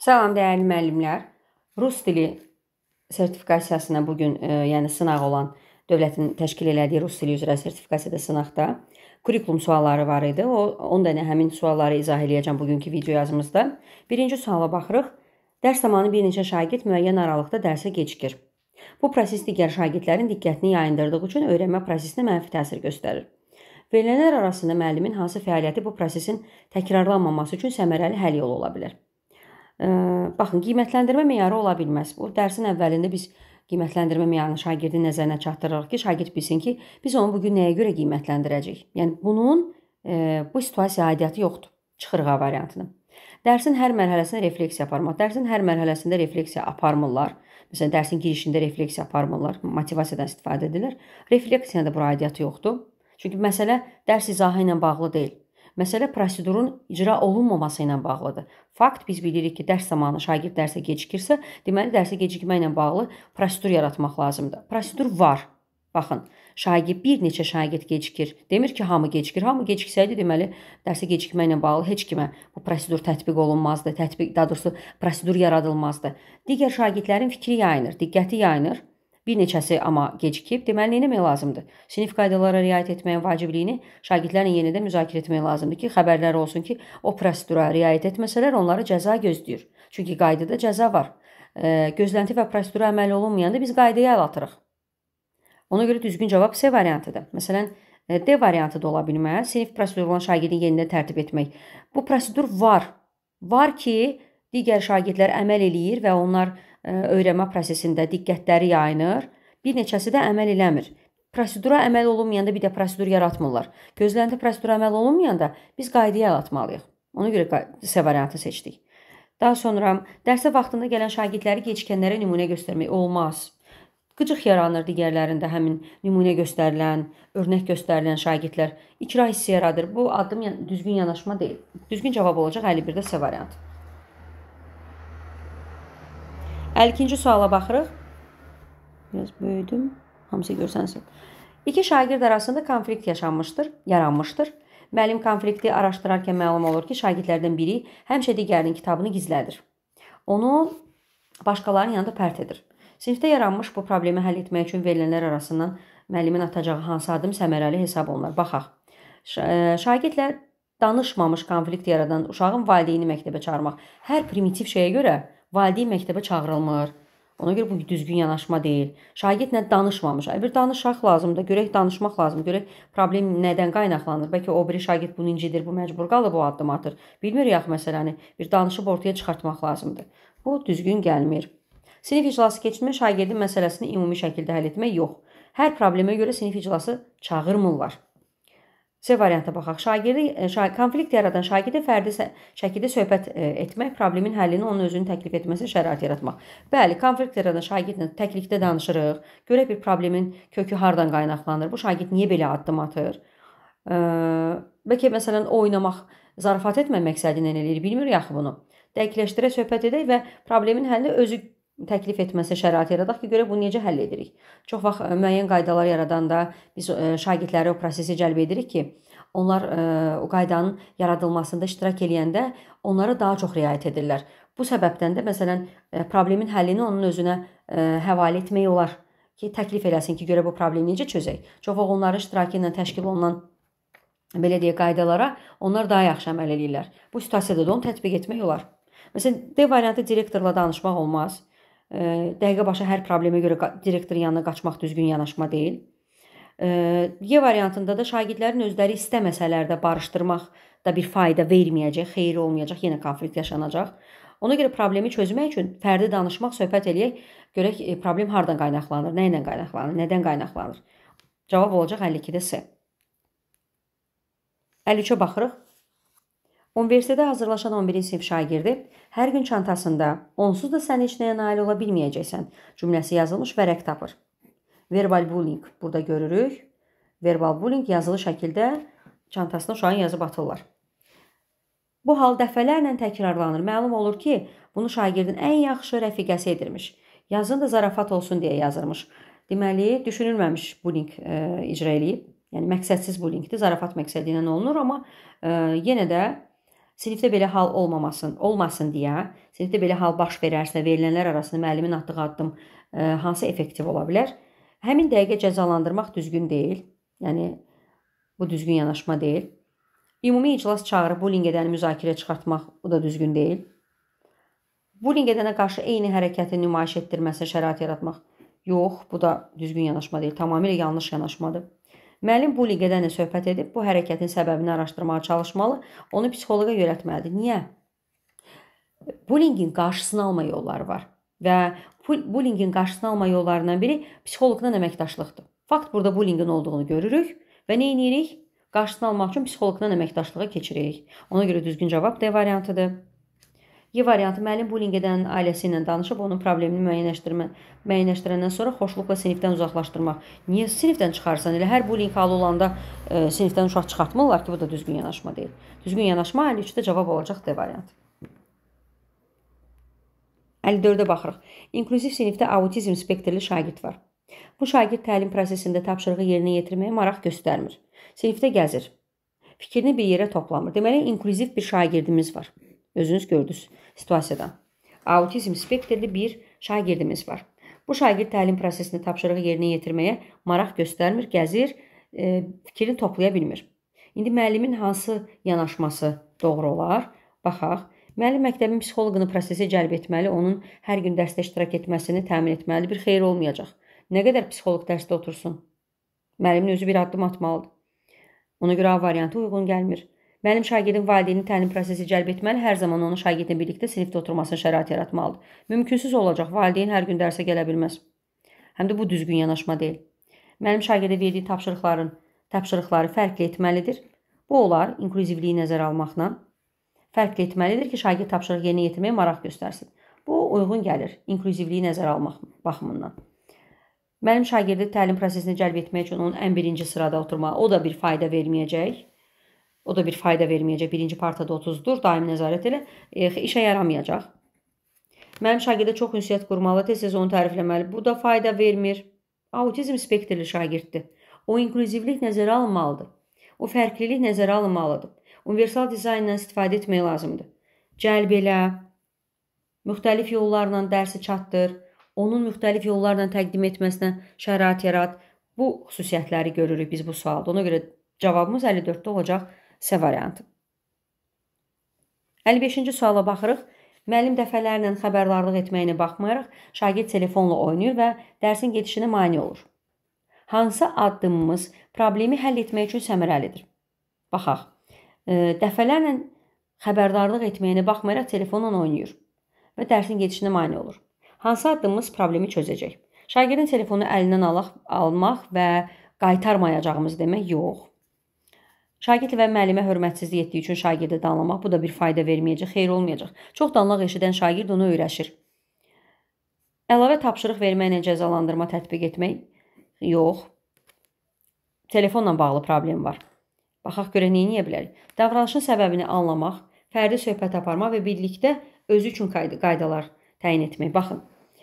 Salam dəyərli müəllimlər. Rus dili sertifikasiyasına bugün, yəni sınaq olan dövlətin təşkil elədiyi rus dili üzrə sertifikasiyada sınaqda kurikulum sualları var idi. 10 dənə həmin sualları izah eləyəcəm bugünkü video yazımızda. Birinci suala baxırıq. Dərs zamanı bir neçə şagird müəyyən aralıqda dərsə gecikir. Bu proses digər şagirdlərin diqqətini yayındırdığı üçün öyrənmə prosesinə mənfi təsir göstərir. Verilənlər arasında müəllimin hansı fəaliyyəti bu prosesin təkrarlanmaması üçün səmərəli həll yolu ola bilər? Baxın, qiymətləndirmə meyarı ola bilməz. Bu dərsin əvvəlində biz qiymətləndirmə meyarını şagirdin nəzərinə çatdırırıq ki, şagird bilsin ki, biz onu bugün nəyə görə qiymətləndirəcəyik? Yəni bunun bu situasiyaya aidiyyatı yoxdur. Çıxırıq A variantını. Dərsin hər mərhələsində refleksiya aparmaq. Dərsin hər mərhələsində refleksiya aparmırlar. Məsələn, dərsin girişində refleksiya aparmırlar, motivasiyadan istifadə edirlər. Refleksiyada bura aidiyyatı yoxdur. Çünki məsələ dərs izahı ilə bağlı deyil. Məsələ prosedurun icra olunmaması ilə bağlıdır. Fakt biz bilirik ki, dərs zamanı şagird dərsə gecikirsə, deməli dərsə gecikməklə bağlı prosedur yaratmaq lazımdır. Prosedur var. Baxın, bir neçə şagird gecikir. Demir ki, hamı gecikir. Hamı geciksəydi, deməli dərsə gecikməklə bağlı heç kimə bu prosedur tətbiq olunmazdı. Daha doğrusu prosedur yaradılmazdı. Digər şagirdlərin fikri yayınır, diqqəti yayınır. Bir neçəsi amma gecikib, deməli nə etmək lazımdır? Sinif qaydalara riayət etməyin vacibliyini şagirdlərlə yenidən müzakirə etmək lazımdır ki, xəbərləri olsun ki, o prosedura riayət etməsələr onları cəza gözləyir. Çünki qaydada cəza var. Gözlənti və prosedura əməl olunmayanda biz qaydaya əl atırıq. Ona görə düzgün cavab C variantıdır. Məsələn, D variantı da ola bilməz. Sinif prosedurundan şagirdin yenidən tərtib etmək. Bu prosedur var. Var ki, digər şagirdlər əməl eləyir və onlar öyrənmə prosesində diqqətləri yayınır. Bir neçəsi də əməl eləmir. Prosedura əməl olunmayanda bir də prosedur yaratmırlar. Gözlənti prosedura əməl olunmayanda biz qaydaya əl atmalıyıq. Ona görə C variantı seçdik. Daha sonra dərsə vaxtında gələn şagirdləri gecikənlərə nümunə göstərmək olmaz. Qıcıq yaranır digərlərində həmin nümunə göstərilən, örnək göstərilən şagirdlər icra hissi yaradır. Bu addım düzgün yanaşma deyil. Düzgün cavab olacaq 51-də C variantı. 52-ci suala baxırıq. Biraz böyüdüm. Hamısı görsənsiniz. İki şagird arasında konflikt yaranmışdır. Müəllim konflikti araşdırarkən məlum olur ki, şagirdlərdən biri həmişə digərinin kitabını gizlədir. Onu başqalarının yanında pərt edir. Sinifdə yaranmış bu problemi həll etmək üçün verilənlər arasından müəllimin atacağı hansı adım səmərəli hesab olunur? Baxaq. Şagirdlər danışmamış konflikt yaradan uşağın valideyni məktəbə çağırmaq. Hər primitiv şeyə görə valideyn məktəbə çağırılmır. Ona görə bu düzgün yanaşma deyil. Şagirdlə danışmamış. Bir danışaq lazımdır, görək danışmaq lazımdır, görək problem nədən qaynaqlanır. Bəlkə o biri şagird bunu incidir, bu məcbur qalır, bu addım atır. Bilmirik axı məsələni. Bir danışıb ortaya çıxartmaq lazımdır. Bu düzgün gəlmir. Sinif iclası keçirmək şagirdin məsələsini ümumi şəkildə həll etmək yox. Hər problemə görə sinif iclası çağırmırlar. C variantına baxaq. Konflikt yaradan şagirdə fərdi şəkildə söhbət etmək, problemin həllini onun özünün təklif etməsi şərait yaratmaq. Bəli, konflikt yaradan şagirdlə təklikdə danışırıq. Görək bir problemin kökü hardan qaynaqlanır? Bu şagird niyə belə addım atır? Bəlkə məsələn oynamaq, zarafat etmək məqsədi ilə eləyir. Bilmirik axı bunu. Dəqiqləşdirə söhbət edək və problemin həllini özü təklif etməsi şərait yaradaq ki, görək bunu necə həll edirik. Çox vaxt müəyyən qaydalar yaradanda biz şagirdləri o prosesi cəlb edirik ki, onlar o qaydanın yaradılmasında iştirak edəndə onları daha çox riayət edirlər. Bu səbəbdən də məsələn problemin həllini onun özünə həvalə etmək olar ki, təklif eləsin ki, görək bu problemi necə çözək. Çox vaxt onların iştirakı ilə təşkil olunan belə deyə qaydalara onlar daha yaxşı əməl edirlər. Bu situasiyada da onu tətbiq etmək olar. Məsələn, D variantı direktorla danışmaq olmaz. Dəqiqə başa hər problemə görə direktorun yanına qaçmaq düzgün yanaşma deyil. Y variantında da şagirdlərin özləri istəməsələr də barışdırmaq da bir fayda verməyəcək, xeyri olmayacaq, yenə konflikt yaşanacaq. Ona görə problemi çözmək üçün fərdi danışmaq, söhbət eləyək, görək problem hardan qaynaqlanır, nə ilə qaynaqlanır, nədən qaynaqlanır. Cavab olacaq 52-də C. 53-ə baxırıq. Universitetə hazırlaşan 11-ci sinif şagirdi hər gün çantasında onsuz da sən heç nəyə nail ola bilməyəcəksən cümləsi yazılmış vərəq tapır. Verbal bullying burada görürük. Verbal bullying yazılı şəkildə çantasına uşağın yazıb atırlar. Bu hal dəfələrlə təkrarlanır. Məlum olur ki, bunu şagirdin ən yaxşı rəfiqəsi edirmiş. Yazın da zarafat olsun deyə yazırmış. Deməli, düşünülməmiş bullying icra eləyib. Yəni, məqsədsiz bullyingdir, zarafat məqsədi ilə olunur, amma yenə də Sinifdə belə hal olmasın deyə, sinifdə belə hal baş verərsə, verilənlər arasında müəllimin atdığı addım hansı effektiv ola bilər? Həmin dəqiqə cəzalandırmaq düzgün deyil. Yəni bu düzgün yanaşma deyil. Ümumi iclas çağırıb bullying edəni müzakirəyə çıxartmaq, bu da düzgün deyil. Bullying edənə qarşı eyni hərəkəti nümayiş etdirməsinə şərait yaratmaq. Yox, bu da düzgün yanaşma deyil. Tamamilə yanlış yanaşmadır. Müəllim bullying edənlə söhbət edib bu hərəkətin səbəbini araşdırmağa çalışmalı, onu psixoloqa yönəltməlidir. Niyə? Bullyingin qarşısını alma yolları var və bullyingin qarşısını alma yollarından biri psixoloqla əməkdaşlıqdır. Fakt burada bullyingin olduğunu görürük və nə edirik? Qarşısını almaq üçün psixoloqla əməkdaşlığa keçirik. Ona görə düzgün cavab D variantıdır. Y variantı müəllim bullying edənin ailəsi ilə danışıb onun problemini müəyyənləşdirəndən sonra xoşluqla sinifdən uzaqlaşdırmaq. Niyə sinifdən çıxarsan? Elə hər bullying halı olanda sinifdən uşaq çıxartmırlar ki, bu da düzgün yanaşma deyil. Düzgün yanaşma 53-də cavab olacaq D variantı. 54-ə baxırıq. İnklüziv sinifdə autizm spektrli şagird var. Bu şagird təlim prosesində tapşırığı yerinə yetirməyə maraq göstərmir. Sinifdə gəzir. Fikrini bir yerə toplamır. Deməli, inklüziv bir şagirdimiz var. Özünüz gördünüz situasiyadan. Autizm spektrli bir şagirdimiz var. Bu şagird təlim prosesində tapşırığı yerinə yetirməyə maraq göstərmir, gəzir, fikrini toplaya bilmir. İndi müəllimin hansı yanaşması doğru olar? Baxaq. Müəllim məktəbin psixoloqunu prosesə cəlb etməli, onun hər gün dərsdə iştirak etməsini təmin etməli, bir xeyir olmayacaq. Nə qədər psixoloq dərsdə otursun? Müəllimin özü bir addım atmalıdır. Ona görə A variantı uyğun gəlmir. Müəllim şagirdin valideyni təlim prosesi cəlb etməli, hər zaman onu şagirdlə birlikdə sinifdə oturmasına şərait yaratmalıdır. Mümkünsüz olacaq, valideyn hər gün dərsə gələ bilməz. Həm də bu düzgün yanaşma deyil. Müəllim şagirdə verdiyi tapşırıqları fərqli etməlidir. Bu olar, inklüzivliyi nəzərə almaqla. Fərqli etməlidir ki, şagird tapşırıq yerinə yetirməyə maraq göstərsin. Bu uyğun gəlir, inklüzivliyi nəzərə almaq baxımından. Müəllim şagirdi təlim prosesini cəlb etmək üçün onun ən birinci sırada oturmağı, o da bir fayda verməyəcək. Birinci partada 30-dur, daimi nəzarət elə, işə yaramayacaq. Müəllim şagirdə çox ünsiyyət qurmalı, tez-tez onu tərifləməli. Bu da fayda vermir. Autizm spektrli şagirddir. O inklüzivlik nəzərə alınmalıdır. O fərqlilik nəzərə alınmalıdır. Universal dizayndan istifadə etmək lazımdır. Cəlb elə, müxtəlif yollarla dərsi çatdır, onun müxtəlif yollarla təqdim etməsinə şərait yarat. Bu xüsusiyyətləri görürük biz bu sualda. Ona görə cavabımız 54-də olacaq C variantı. 55-ci suala baxırıq. Müəllim dəfələrlə xəbərdarlıq etməyinə baxmayaraq, şagird telefonla oynayır və dərsin gedişinə mane olur. Hansı addımımız problemi həll etmək üçün səmərəlidir? Baxaq. Dəfələrlə xəbərdarlıq etməyinə baxmayaraq telefonla oynayır və dərsin gedişinə mane olur. Hansı addımımız problemi çözəcək? Şagirdin telefonu əlindən almaq və qaytarmayacağımız demək yox. Şagird və müəllimə hörmətsizlik etdiyi üçün şagirdi danlamaq, bu da bir fayda verməyəcək, xeyir olmayacaq. Çox danlaq eşidən şagird onu öyrəşir. Əlavə tapşırıq verməklə cəzalandırma tətbiq etmək yox. Telefonla bağlı problem var. Baxaq görə nə edə bilərik? Davranışın səbəbini anlamaq, fərdi söhbət aparmaq və birlikdə özü üçün qaydalar təyin etmək. Baxın,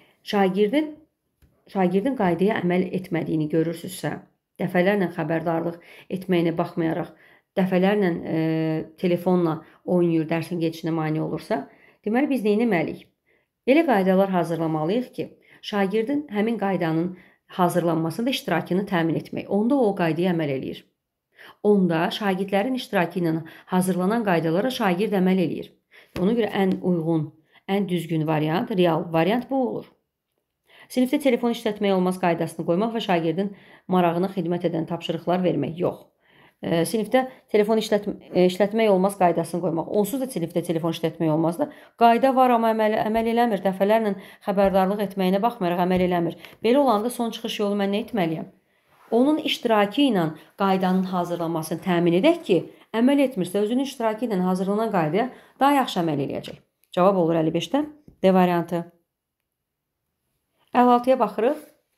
şagirdin qaydaya əməl etmədiyini görürsünüzsə, dəfələrlə xəbərdarlıq etməyinə baxmayaraq, dəfələrlə telefonla oynayır, dərsin gedişinə mane olursa, deməli biz nə etməliyik? Elə qaydalar hazırlamalıyıq ki, şagirdin həmin qaydanın hazırlanmasında iştirakını təmin etmək. Onda o qaydaya əməl eləyir. Onda şagirdlərin iştirakı ilə hazırlanan qaydalara şagird əməl eləyir. Ona görə ən uyğun, ən düzgün variant, real variant bu olur. Sinifdə telefon işlətmək olmaz qaydasını qoymaq və şagirdin marağına xidmət edən tapşırıqlar vermək yox. Sinifdə telefon işlətmək olmaz qaydasını qoymaq. Onsuz da sinifdə telefon işlətmək olmaz da. Qayda var, amma əməl eləmir. Dəfələrlə xəbərdarlıq etməyinə baxmayaraq əməl eləmir. Belə olanda son çıxış yolu mən nə etməliyəm? Onun iştirakı ilə qaydanın hazırlanmasını təmin edək ki, əməl etmirsə, özünün iştirakı ilə hazırlanan qaydaya daha yaxşı əməl eləyəcək. Cavab olur 55-də. D variantı. 56-ya baxırıq.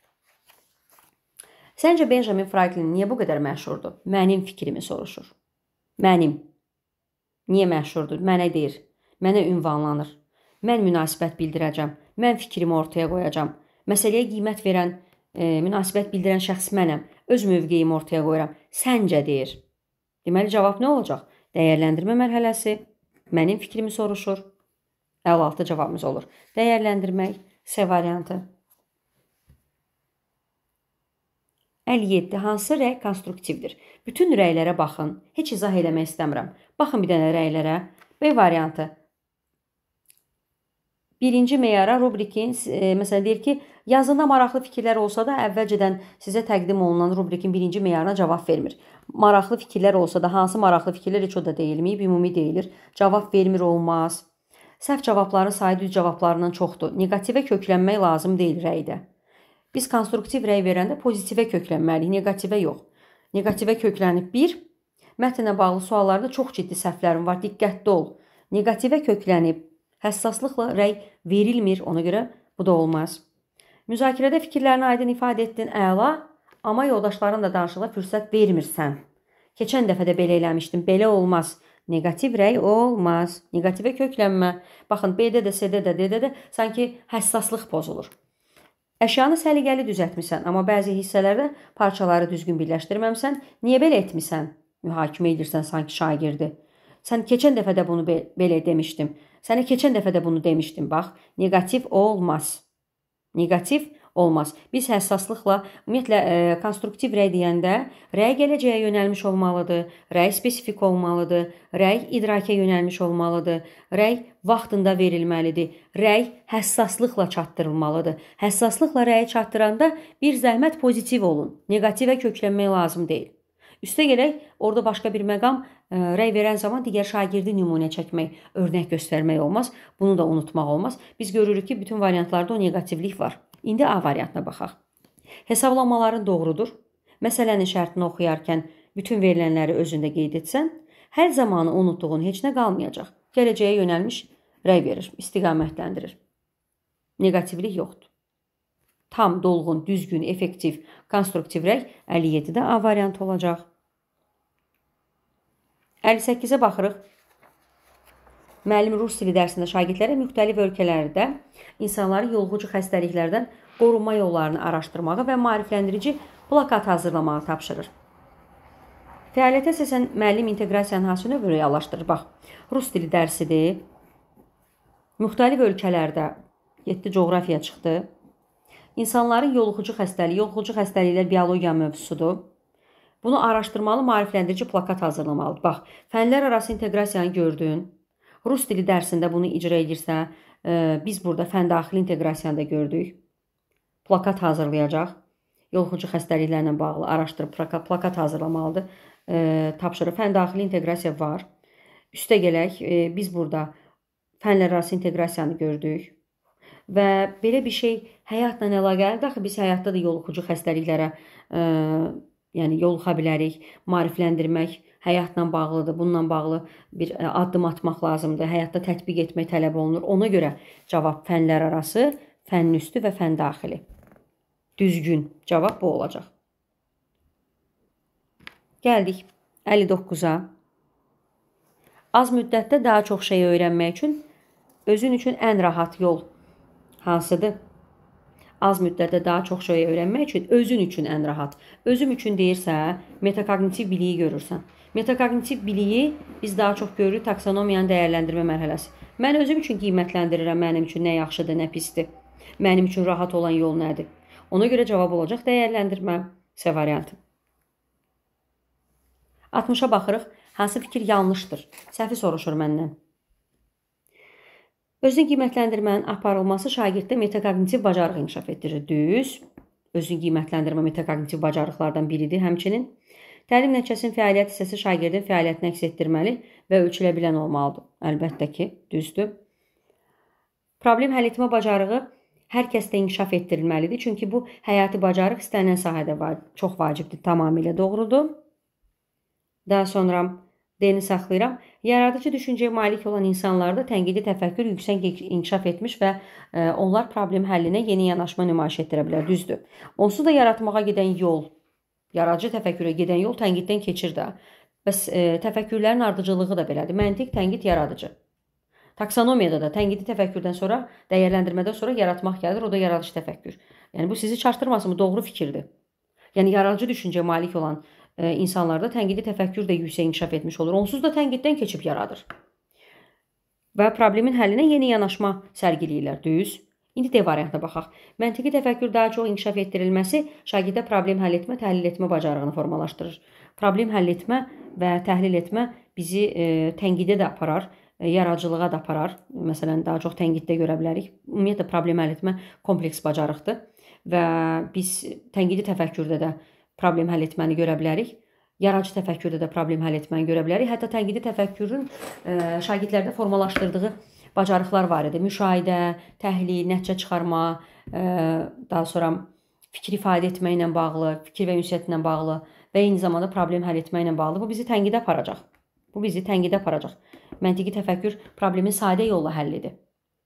Səncə Benjamin Franklin niyə bu qədər məşhurdur? Mənim fikrimi soruşur. Mənim. Niyə məşhurdur? Mənə deyir. Mənə ünvanlanır. Mən münasibət bildirəcəm. Mən fikrimi ortaya qoyacam. Məsələyə qiymət verən, münasibət bildirən şəxs mənəm. Öz mövqeyimi ortaya qoyuram. Səncə deyir. Deməli, cavab nə olacaq? Dəyərləndirmə mərhələsi. Mənim fikrimi soruşur. 56 cavabımız olur. Dəyərləndirmək C variantı. 57. Hansı rəy konstruktivdir? Bütün rəylərə baxın. Heç izah eləmək istəmirəm. Baxın bir dənə rəylərə. B variantı. Birinci meyara rubrikin, məsələn, deyir ki, yazında maraqlı fikirlər olsa da, əvvəlcədən sizə təqdim olunan rubrikin birinci meyarına cavab vermir. Maraqlı fikirlər olsa da, hansı maraqlı fikirlər heç o da deyilməyib, ümumi deyilir. Cavab vermir olmaz. Səhv cavabların sayı düz cavablarından çoxdur. Negativə köklənmək lazım deyil rəydə. Biz konstruktiv rəy verəndə pozitivə köklənməliyik, negativə yox. Negativə köklənib 1. Mətnlə bağlı suallarda çox ciddi səhvlərim var, diqqətli ol. Negativə köklənib həssaslıqla rəy verilmir, ona görə bu da olmaz. Müzakirədə fikirlərini aydın ifadə etdin, əla, amma yoldaşlarınla danışıqla fürsət vermirsən. Keçən dəfə də belə eləmişdim, belə olmaz. Negativ rəy olmaz. Negativə köklənmə. Baxın, B-də də, C-də də, D-də də sanki həssaslıq pozulur. Əşyanı səliqəli düzəltmisən, amma bəzi hissələrdə parçaları düzgün birləşdirməmsən. Niyə belə etmisən? Mühakimə edirsən sanki şagirdi. Sən keçən dəfə də bunu belə demişdim. Sənə keçən dəfə də bunu demişdim. Bax, negativ olmaz. Negativ olmaz. Biz həssaslıqla, ümumiyyətlə, konstruktiv rəy deyəndə rəy gələcəyə yönəlmiş olmalıdır, rəy spesifik olmalıdır, rəy idraka yönəlmiş olmalıdır, rəy vaxtında verilməlidir, rəy həssaslıqla çatdırılmalıdır. Həssaslıqla rəyi çatdıranda bir zəhmət pozitiv olun. Negativə köklənmək lazım deyil. Üstə gələk, orada başqa bir məqam rəy verən zaman digər şagirdi nümunə çəkmək, örnək göstərmək olmaz. Bunu da unutmaq olmaz. Biz görürük ki, bütün variantlarda o negativlik var. İndi A variantına baxaq. Hesablamaların doğrudur. Məsələnin şərtini oxuyarkən bütün verilənləri özündə qeyd etsən, hər zamanı unutduğun heç nə qalmayacaq. Gələcəyə yönəlmiş rəy verir, istiqamətləndirir. Negativlik yoxdur. Tam, dolğun, düzgün, effektiv, konstruktiv rəy 57-də A variantı olacaq. 58-ə baxırıq. Müəllim rus dili dərsində şagirdlərə müxtəlif ölkələrdə insanların yoluxucu xəstəliklərdən qorunma yollarını araşdırmağı və maarifləndirici plakat hazırlamağı tapşırır. Fəaliyyətə əsasən müəllim inteqrasiyanın hansı növü reallaşdırır? Bax, rus dili dərsidir. Müxtəlif ölkələrdə 7 coğrafiya çıxdı. İnsanların yoluxucu xəstəliklər biologiya mövzusudur. Bunu araşdırmalı, maarifləndirici plakat hazırlamalıdır. Bax, fənlər arası inteqrasiyanı gördün. Rus dili dərsində bunu icra edirsə, biz burada fən daxili inteqrasiyanı da gördük. Plakat hazırlayacaq. Yoluxucu xəstəliklərlə bağlı araşdırıb plakat hazırlamalıdır. Tapşırıq, fən daxili inteqrasiya var. Üstə gələk, biz burada fənlər arası inteqrasiyanı gördük. Və belə bir şey həyatla əlaqəlidir. Axı biz həyatda da yoluxucu xəstəliklərə yoluxa bilərik, maarifləndirmək həyatla bağlıdır. Bununla bağlı bir addım atmaq lazımdır. Həyatda tətbiq etmək tələb olunur. Ona görə cavab fənlər arası, fənn üstü və fənn daxili. Düzgün cavab bu olacaq. Gəldik 59-a. Az müddətdə daha çox şey öyrənmək üçün özün üçün ən rahat yol hansıdır? Az müddətdə daha çox şey öyrənmək üçün özün üçün ən rahat. Özüm üçün deyirsə, metakognitiv biliyi görürsən. Metakognitiv biliyi biz daha çox görürük taksonomiyanın dəyərləndirmə mərhələsi. Mən özüm üçün qiymətləndirirəm mənim üçün nə yaxşıdır, nə pisdir. Mənim üçün rahat olan yol nədir? Ona görə cavab olacaq dəyərləndirmə C variantı. 60-a baxırıq. Hansı fikir yanlışdır? Səhvi soruşur məndən. Özün qiymətləndirmənin aparılması şagirddə metakognitiv bacarıq inkişaf etdirir. Düz. Özün qiymətləndirmə metakognitiv bacarıqlardan biridir həmçinin. Təlim nəticəsinin fəaliyyət hissəsi şagirdin fəaliyyətini əks etdirməli və ölçülə bilən olmalıdır. Əlbəttə ki, düzdür. Problem həll etmə bacarığı hər kəsdə inkişaf etdirilməlidir. Çünki bu həyati bacarıq istənilən sahədə çox vacibdir, tamamilə doğrudur. Daha sonra D-ni saxlayıram. Yaradıcı düşüncəyə malik olan insanlarda tənqidi təfəkkür yüksək inkişaf etmiş və onlar problem həllinə yeni yanaşma nümayiş etdirə bilər. Düzdür. Onsuz da yaratmağa gedən yol, yaradıcı təfəkkürə gedən yol tənqiddən keçir də. Bəs təfəkkürlərin ardıcılığı da belədir. Məntiq, tənqid, yaradıcı. Taksonomiyada da tənqidi təfəkkürdən sonra, dəyərləndirmədən sonra yaratmaq gəlir, o da yaradıcı təfəkkür. Yəni bu sizi çaşdırmasın, bu doğru fikirdir. Yəni yaradıcı düşüncəyə malik olan insanlarda tənqidi təfəkkür də yüksək inkişaf etmiş olur. Onsuz da tənqiddən keçib yaradır. və problemin həllinə yeni yanaşma sərgiləyirlər. Düz. İndi D variantına baxaq. Məntiqi təfəkkür daha çox inkişaf etdirilməsi şagirdə problem həll etmə, təhlil etmə bacarığını formalaşdırır. Problem həll etmə və təhlil etmə bizi tənqidə də aparar, yaradıcılığa da aparar. Məsələn, daha çox tənqiddə görə bilərik. Ümumiyyətlə, problem həll etmə kompleks bacarıqdır və biz tənqidi təfəkkürdə də problem həll etməni görə bilərik. Yaradıcı təfəkkürdə də problem həll etməni görə bilərik. Hətta tənqidi təfəkkürün şagirdlərdə formalaşdırdığı bacarıqlar var idi. Müşahidə, təhlil, nəticə çıxarma, daha sonra fikir ifadə etməklə bağlı, fikir və ünsiyyətlə bağlı və eyni zamanda problem həll etməklə bağlı. Bu bizi tənqidə aparacaq. Məntiqi təfəkkür problemin sadə yolla həllidir.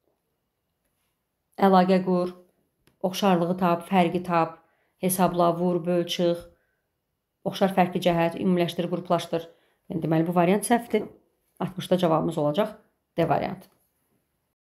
Əlaqə qur, oxşarlığı tap, fərqi tap, hesabla, vur, böl, çıx, oxşar fərqli cəhət, ümumiləşdir, qruplaşdır. Deməli, bu variant səhvdir. 60-da cavabımız olacaq D variantı.